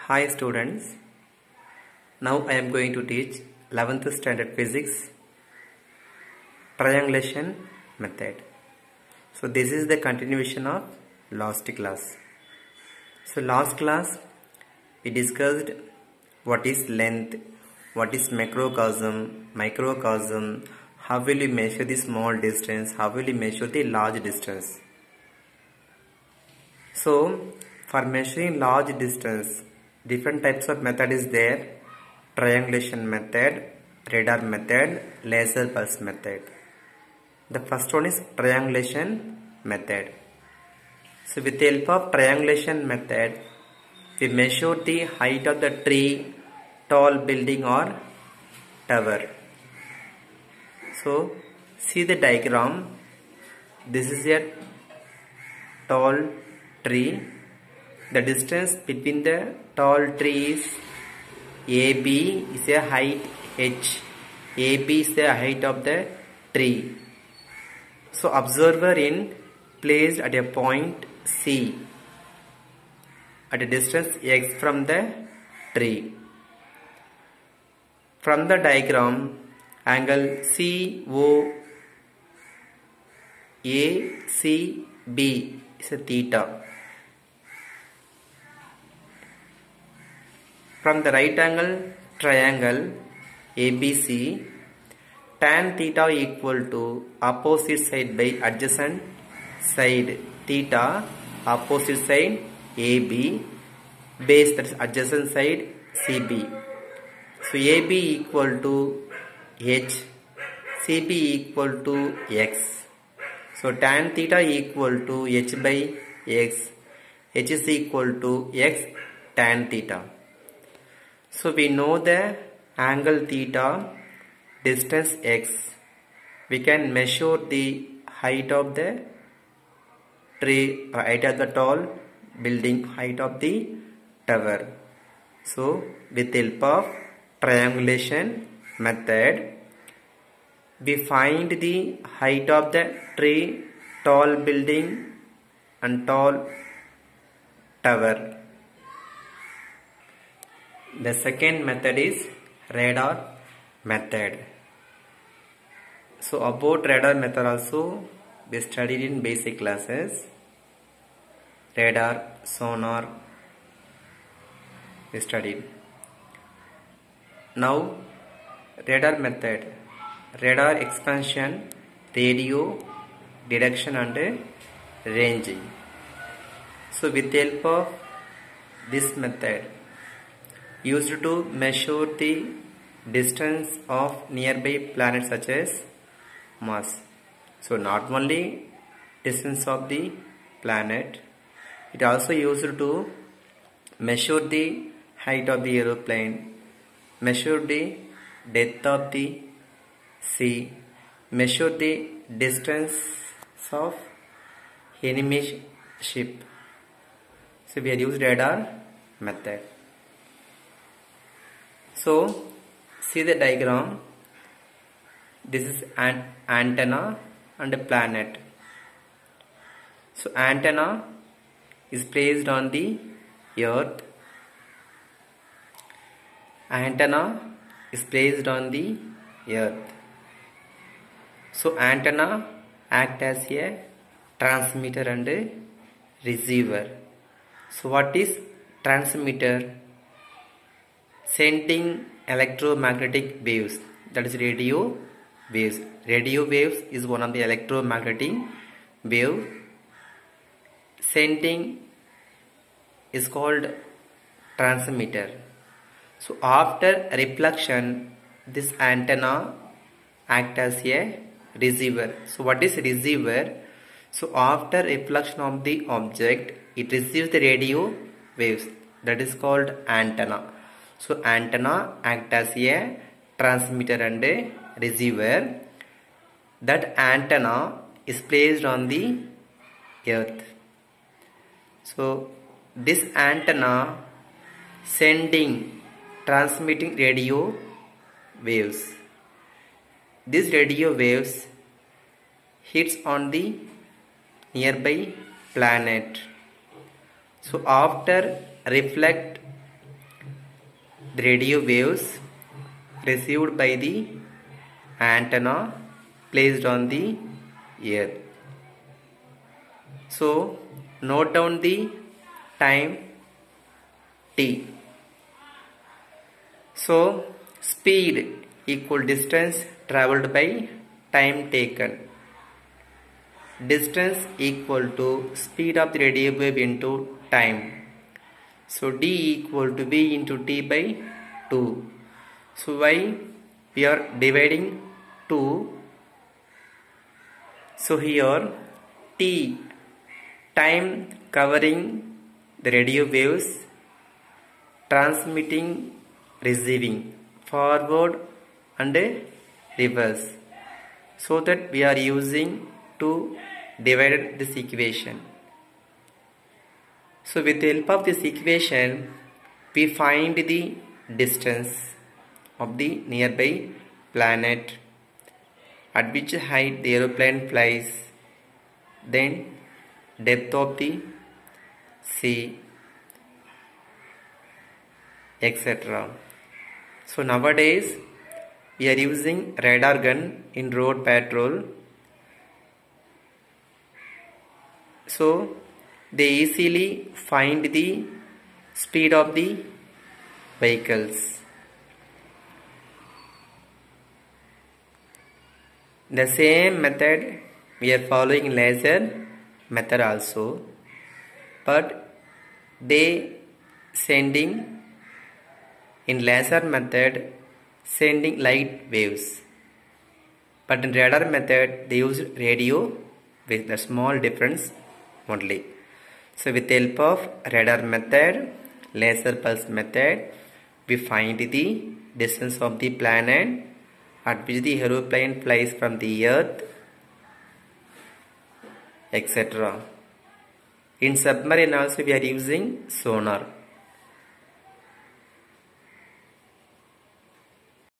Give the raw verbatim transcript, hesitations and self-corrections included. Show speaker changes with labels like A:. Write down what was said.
A: Hi students, now I am going to teach eleventh standard physics triangulation method. So this is the continuation of last class. So last class we discussed what is length, what is macrocosm, microcosm, how will you measure the small distance, how will you measure the large distance. So for measuring large distance, different types of method is there: triangulation method, radar method, laser pulse method. The first one is triangulation method. So with the help of triangulation method, we measure the height of the tree, tall building or tower. So see the diagram. This is a tall tree. The distance between the tall tree is A B is a height H. A B is the height of the tree. So observer in placed at a point C at a distance X from the tree. From the diagram, angle C O A C B is a theta. From the right angle triangle A B C, tan theta equal to opposite side by adjacent side theta, opposite side A B, base, that is adjacent side C B. So A B equal to H, C B equal to X. So tan theta equal to H by X, H is equal to X tan theta. So we know the angle theta, distance X. We can measure the height of the tree, uh, height of the tall building, height of the tower. So with the help of triangulation method, we find the height of the tree, tall building and tall tower. The second method is radar method. So about radar method also we studied in basic classes. Radar, sonar we studied. Now radar method, radar expansion, radio, detection and ranging. So with the help of this method, used to measure the distance of nearby planets such as Mars. So not only distance of the planet, it also used to measure the height of the aeroplane, measure the depth of the sea, measure the distance of enemy ship. So we are used radar method. So see the diagram. This is an antenna and a planet. So antenna is placed on the earth. Antenna is placed on the earth. So antenna act as a transmitter and a receiver. So what is transmitter? Sending electromagnetic waves, that is radio waves. Radio waves is one of the electromagnetic wave. Sending is called transmitter. So after reflection, this antenna act as a receiver. So what is receiver? So after reflection of the object, it receives the radio waves, that is called antenna. So antenna act as a transmitter and a receiver. That antenna is placed on the earth. So this antenna sending, transmitting radio waves. These radio waves hits on the nearby planet. So after reflect the radio waves received by the antenna placed on the earth. So note down the time t. So speed equal distance traveled by time taken. Distance equal to speed of the radio wave into time. So d equal to v into t by two. So why we are dividing two? So here t, time covering the radio waves, transmitting, receiving, forward and reverse. So that we are using to divide this equation. So with the help of this equation, we find the distance of the nearby planet, at which height the aeroplane flies, then depth of the sea, et cetera. So nowadays we are using radar gun in road patrol. So they easily find the speed of the vehicles. The same method we are following laser method also, but they sending in laser method sending light waves, but in radar method they use radio with the small difference only. So with the help of radar method, laser pulse method, we find the distance of the planet at which the aeroplane flies from the earth, et cetera. In submarine also we are using sonar.